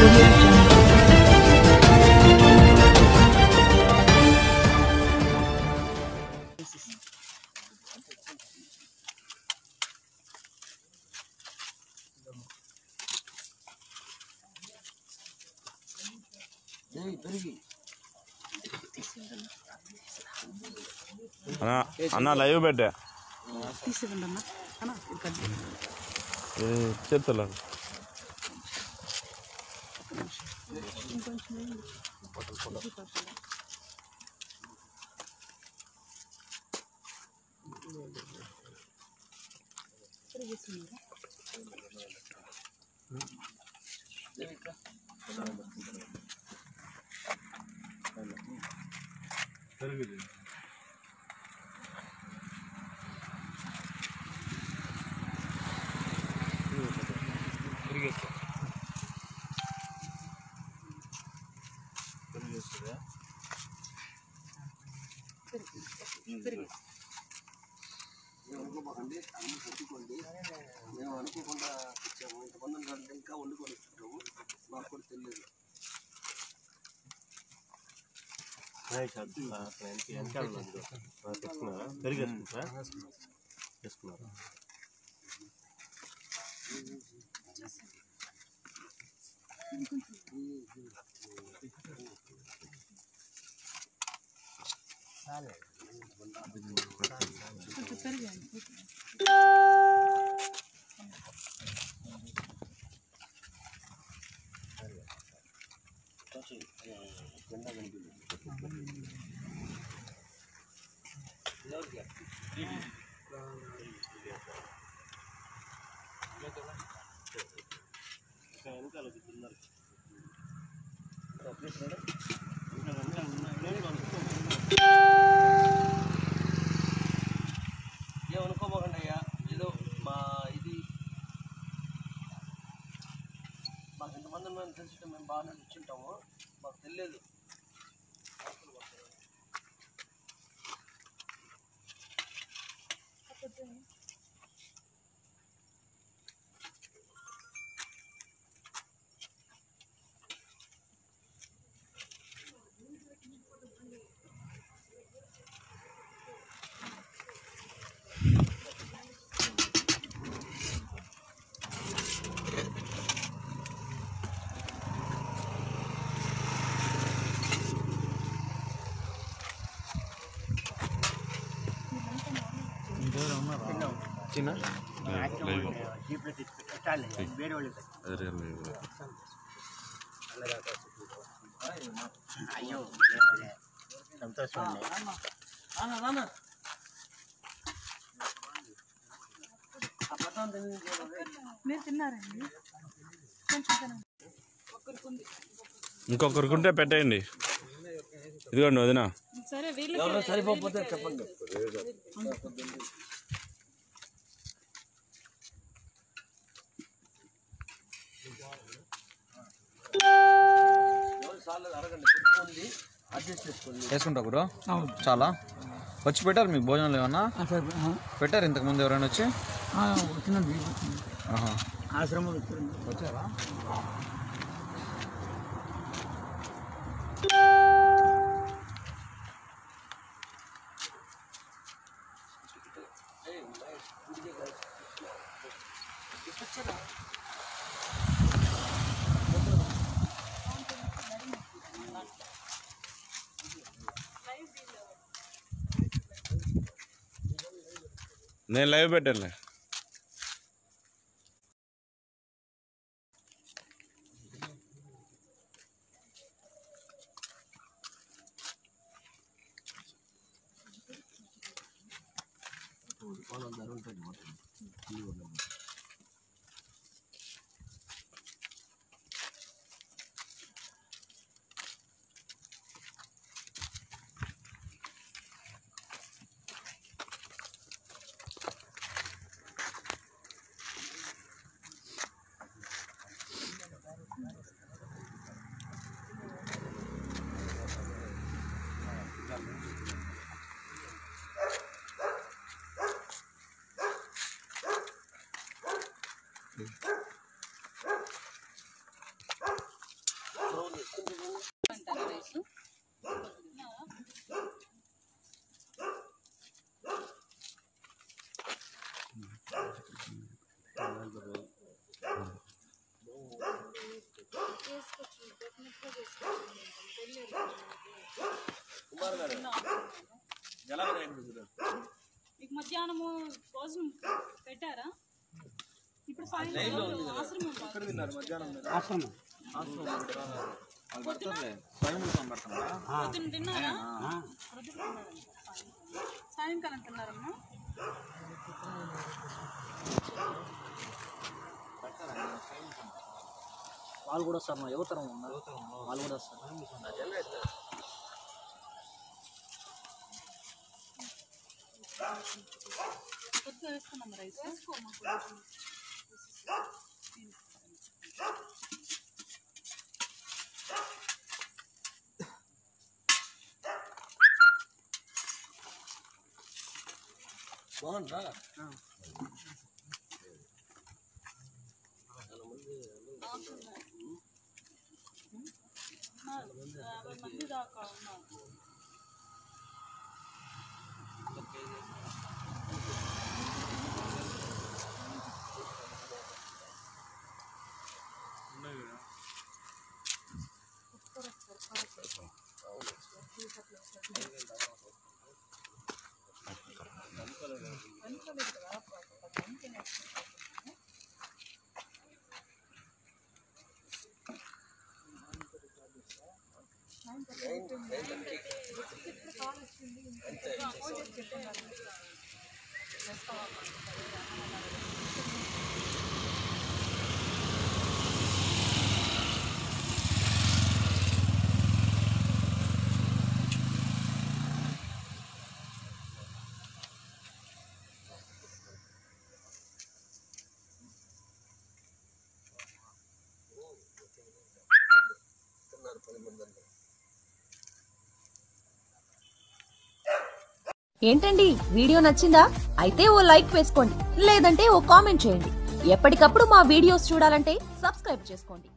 Audio Jungle. అన్న live పెట్టా చేతులు మేము అనుకోకుండా వచ్చాము. ఇంతమంది ఇంకా వండుకొని వచ్చుకుంటాము. మాకు కూడా తెలియదు. చేసుకున్నారా ఏమనుకోమాకండి అయ్యా, ఏదో మా ఇది మాకు ఇంతమంది మేము తెలిసి మేము బాగానే ఇచ్చింటాము. మాకు తెలియదు. అయ్యో సంతోషం. మీరు తిన్నారండి? ఇంకొకరికుంటే పెట్టేయండి. ఇదిగోండి వదినా. సరే, ఎవరో సరిపోతే చెప్పండి. వేసుకుంటా బ్రో. చాలా వచ్చి పెట్టారు మీకు భోజనాలు ఏమన్నా పెట్టారు ఇంతకుముందు ఎవరైనా వచ్చి? ఆశ్రమం వచ్చారా? నేను లైవ్ పెట్టాను. మీకు మధ్యాహ్నము భోజనం పెట్టారా? ఇప్పుడు సాయంత్రం ఆశ్రమం పొద్దున్న తిన్నారా? సాయంకాలం తిన్నారమ్మా? వాళ్ళు కూడా వస్తారు మా యువతరం ఉన్నారు, వాళ్ళు కూడా వస్తారు. కొద్దిగా వేసుకున్నాం రైస్. బాగుందా? మంది దాకా ఉన్నారు. ఏంటండి వీడియో నచ్చిందా? అయితే ఓ లైక్ వేసుకోండి, లేదంటే ఓ కామెంట్ చేయండి. ఎప్పటికప్పుడు మా వీడియోస్ చూడాలంటే సబ్స్క్రైబ్ చేసుకోండి.